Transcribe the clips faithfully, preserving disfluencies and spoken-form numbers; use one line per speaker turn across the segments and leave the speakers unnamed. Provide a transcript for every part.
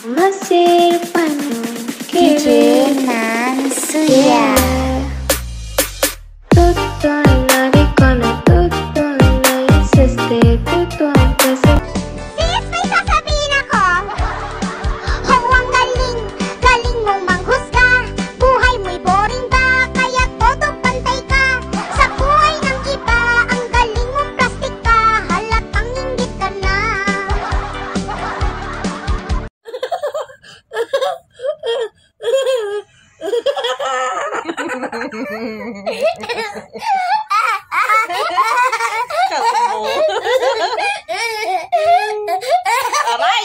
Masir panu
Kijenan suya
Tutto alla ricola, tutto alla insiste, tutto anche se
Sis, may sasabihin ako! Oh, ang galing! Galing mong manghusga! Buhay mo'y boring ba? Kaya todo pantay ka! Sa buhay ng iba, ang galing mong plastic ka! Halatang inggit ka na!
Aray!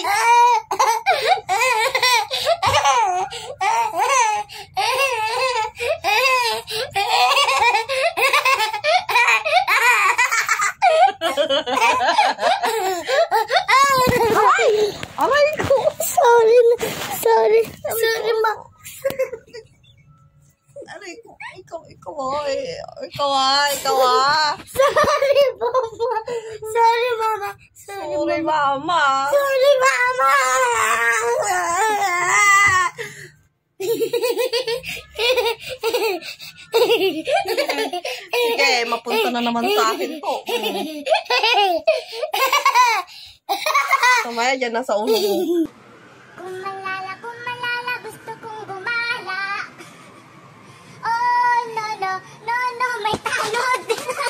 Aray ko!
Sorry, sorry, sorry, ma.
Aray ko! Ikaw, ikaw ay! Ikaw ah! Ikaw ah!
Sorry, mama. Sorry, mama. Sorry,
Sorry,
mama.
mama!
Sorry, mama.
Sige, mapunta na naman sa akin to. Kamaya dyan nasa ulo mo.
Kung malala, kung malala, gusto kong gumala. Oh, no, no, no, no, may talod.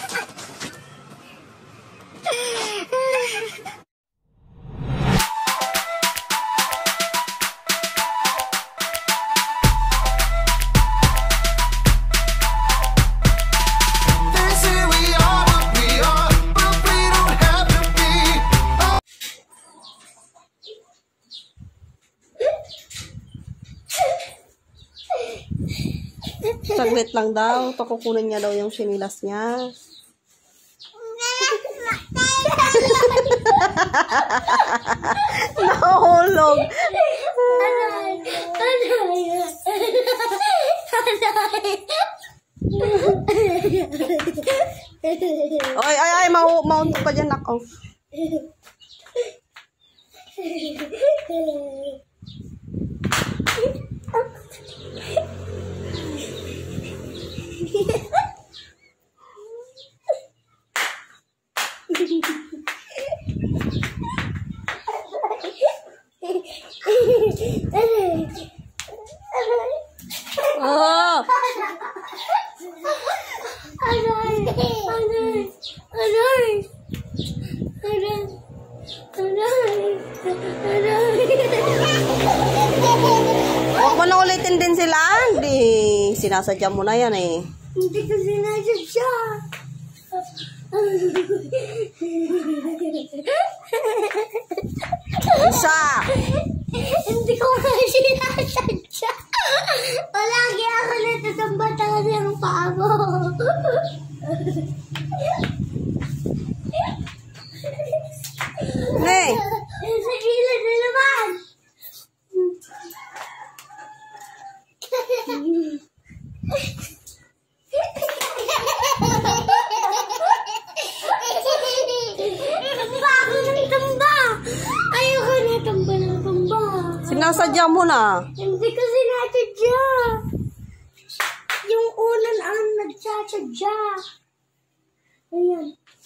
Saglit lang daw. Ito kukunin niya daw yung sinilas niya. Nahulog.
Aray, aray,
Ay, ay, ay. Mau maunto pa dyan ako. Oh!
Aray, aray, aray, aray, aray, aray.
Huwag mo na ulitin din sila. Hindi. Sinasadya mo na yan eh.
Hindi ko sinasadya.
Isa.
Hindi ko nga sinasadya. Palagi ako natatambataan ng paa mo.
Ne.
Sa gilid na naman. Tamba ako ng tamba. Ayoko na tamba ng tamba.
Sinasadya mo na.
Hindi ko sinasadya. Yung ulan ang nagsasadya. Ayan.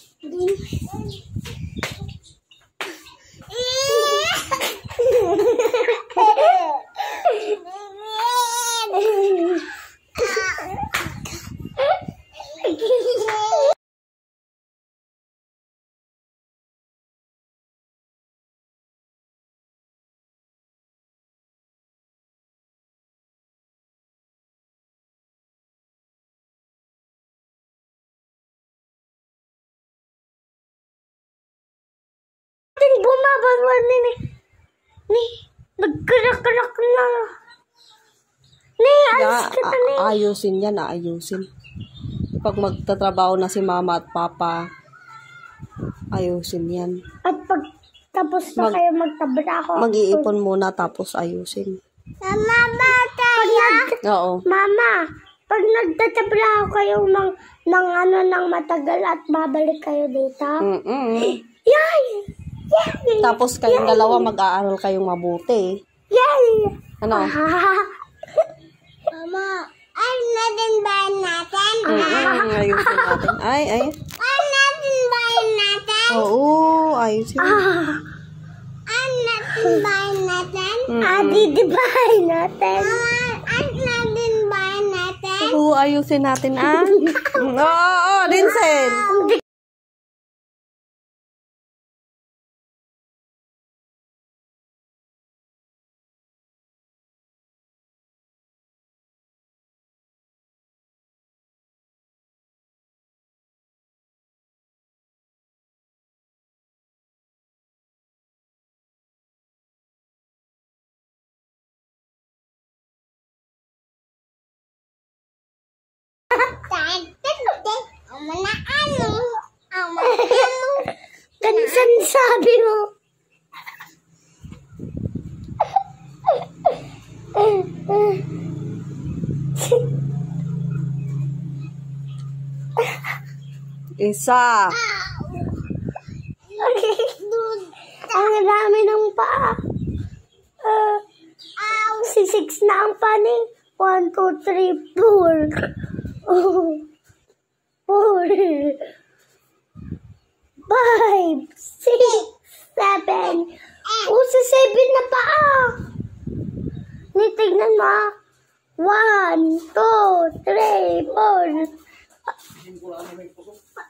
Bumababa ni ni ni nagkarak-karak na ni alis ka na ni.
Ayusin yan, ayusin. Pag magtatrabaho na si mama at papa, ayusin yan.
At pag tapos na
Mag-
kayo magtabraho,
Mag-iipon muna tapos ayusin.
Mama, ba tayo?
Oo.
Mama, pag nagtatrabaho kayo ng, ng ano ng matagal at babalik kayo dito,
Mm-mm.
yay! Yay!
Tapos kayong dalawa mag-aaral kayong mabuti.
Yay!
Ano?
Mama, ay natin bayan natin.
Mm-mm, ayusin natin. Ay, ay.
Ay natin bayan natin.
Oo, ayusin.
Ay natin bayan natin.
Mm-mm.
Adi, di bayan natin. Mama, ay natin bayan natin.
Oo, ayusin natin, ah. Oo, oo, Rinsel.
Ama na ano? Ama na ano? Gansan sabi mo.
Isa.
Ang dami ng paa. Uh, si six na ang pani. One, two, three, four. Oh. Four. Five. Six. Seven. Oh, si seven na paa. Nitignan mo. ah. One, two, three, four.